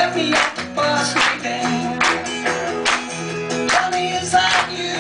Let me off the bus right there. Honey, is that you?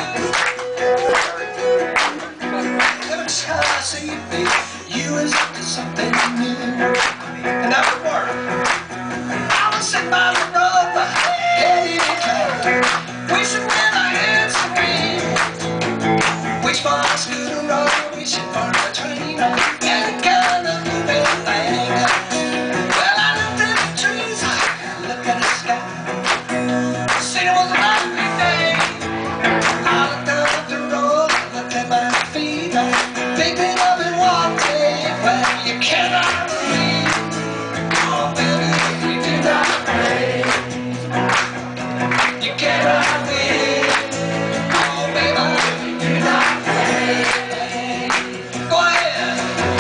Every time I see you, baby, you is up to something new. And that would work. I was sitting by the road, headed in town, wishing that I had some rain. Wish for a scooter road, wishing for a train, any kind of moving thing. Well, I looked at the trees, looked at the sky, said it was a lovely day. I looked up the road, looked at my feet, thinking of it one day. Well, you cannot believe, oh baby, if you do not pray, you cannot win. Oh baby, if you do not pray. Go ahead.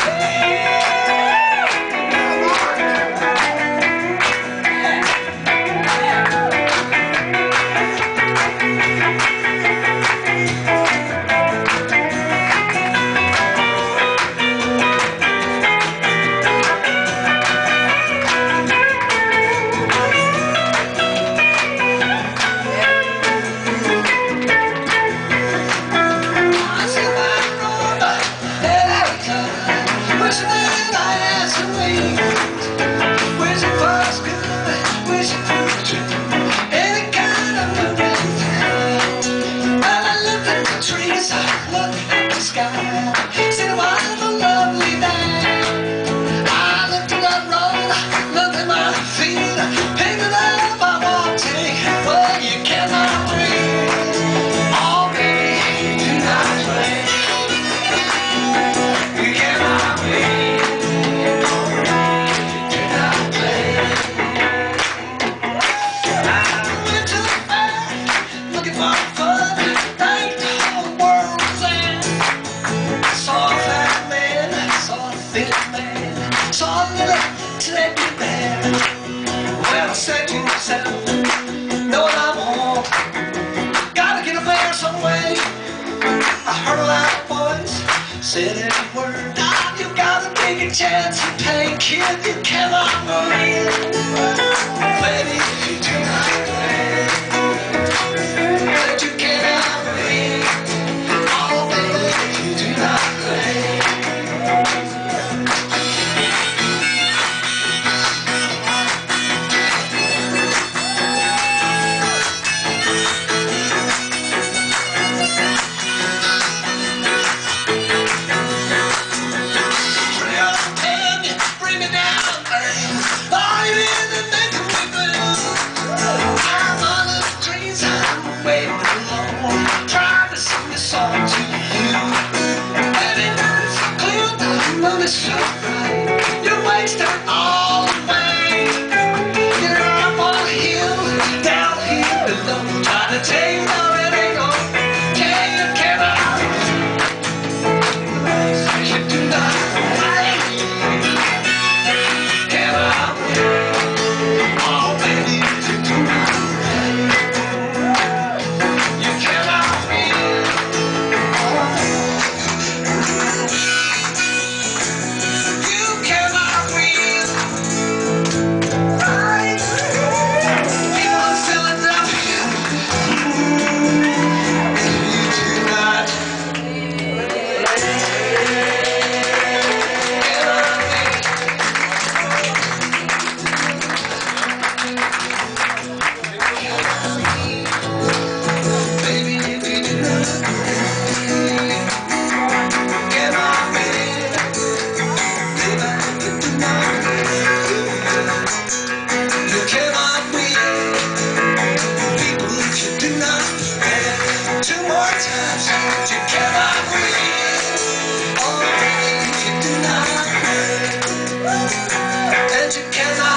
Well, I said to myself, knowing I'm home, gotta get up there some way. I heard a loud voice, said every word. Now you gotta take a chance and take, kid, you cannot win. Baby, if you do not play, that you cannot win. Oh, baby, if you do not play. So bright, you're wasting all away. You're up on a hill, down here below, trying to take no, it ain't gonna take. You cannot, you do not play. Cannot win. Oh baby, you do not play. You cannot win. You cannot